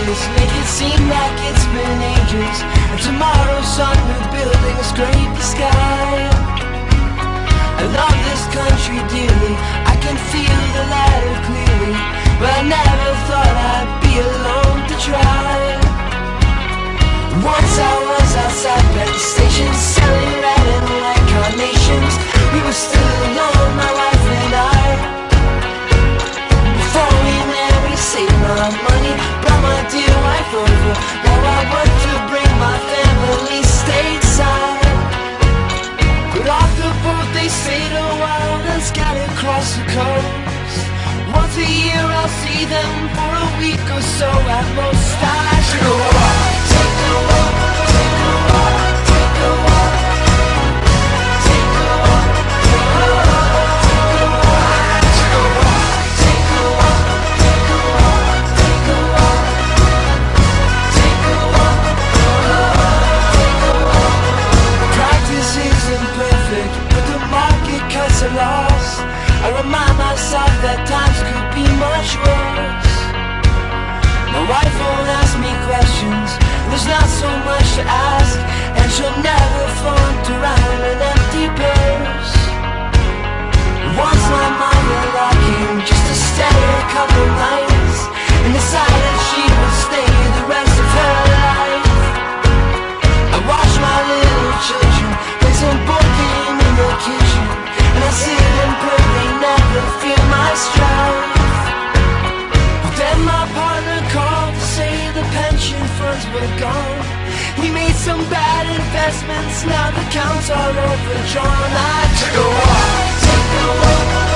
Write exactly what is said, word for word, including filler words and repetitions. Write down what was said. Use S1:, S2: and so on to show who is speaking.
S1: pages make it seem like it's been ages, and tomorrow's sun new buildings scrape the sky. I love this country dearly, I can feel the ladder clearly, but I never thought I'd be alone to try. Once I was outside at the station, selling red and white carnations. We were still alone, my wife and I. Before we met, we saved our money, brought my dear wife over. Now I work to bring my family stateside. But off the boat they stayed a while and scattered across the coast. Once a year I'll see them for a week or so at most. I should go walk, take a walk, take a walk, take a walk, take a walk, take a walk, take a walk, take a walk, take a walk, take a walk, take a walk, take a walk, take a walk. Practice isn't perfect, but the market cuts are lost. I remind myself that times could be much worse. My wife won't ask me questions, there's not so much to ask, and she'll never flaunt around an empty purse. Once my mother-in-law came just to stay a couple nights, and decided she would stay the rest of her life. I watch my little children play some board game in the kitchen, and I sit and pray they never feel my strife. But then my partner called to say the pension funds were gone. He made some bad investments, now the accounts are overdrawn. I took a walk, take a walk,